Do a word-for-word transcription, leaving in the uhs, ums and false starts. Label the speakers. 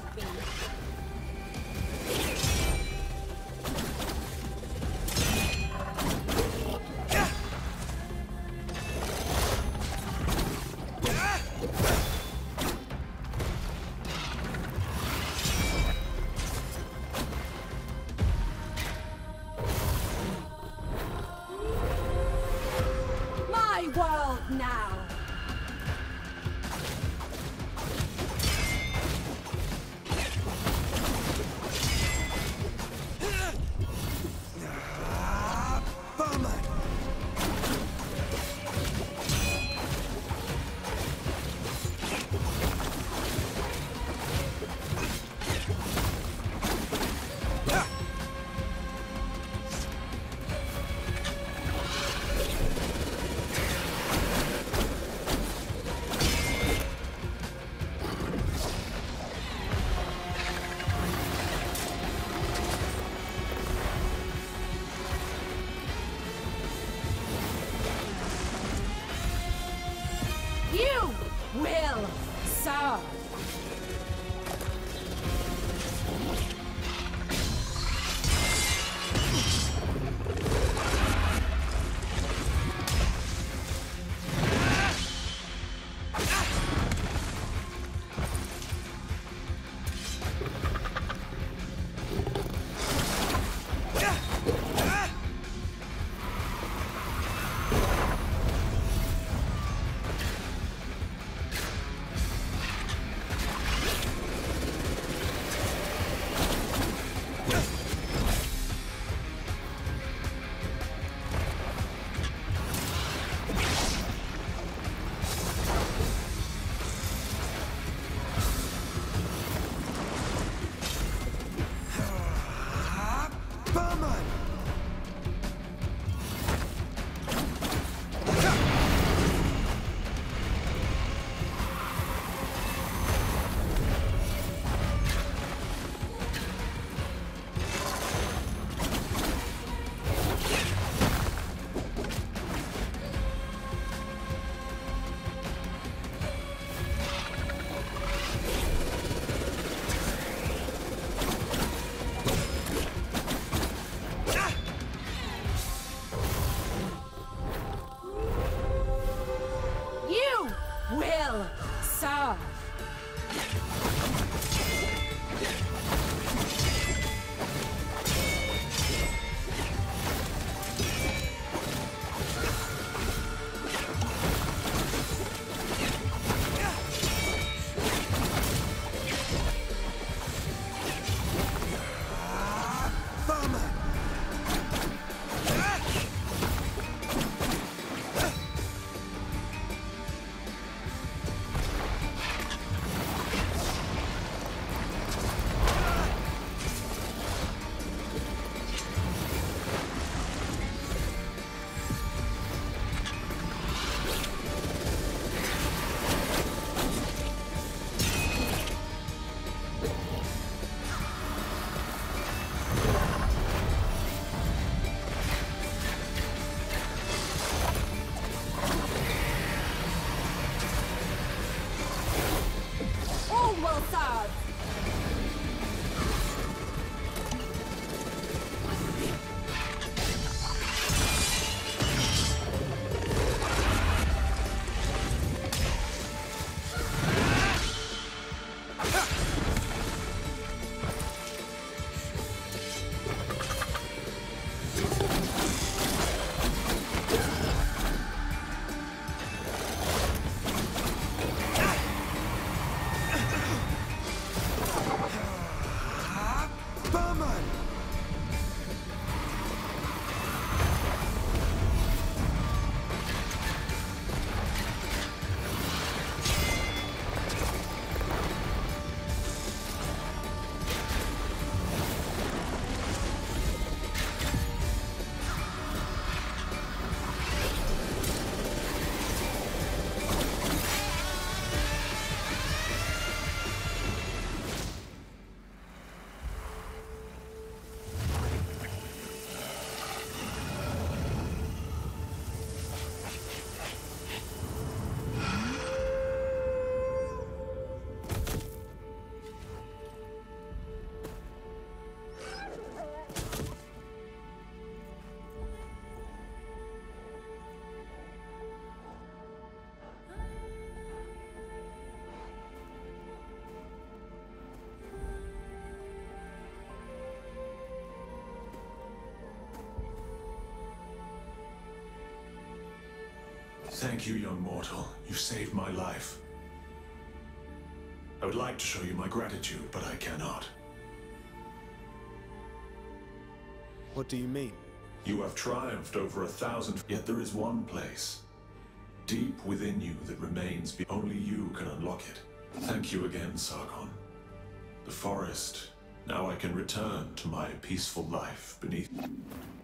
Speaker 1: me. My world now. You will serve.
Speaker 2: Thank you, young mortal. You saved my life. I would like to show you my gratitude, but I cannot.
Speaker 3: What do you mean?
Speaker 2: You have triumphed over a thousand, yet there is one place, deep within you, that remains. Only you can unlock it. Thank you again, Sargon. The forest. Now I can return to my peaceful life beneath.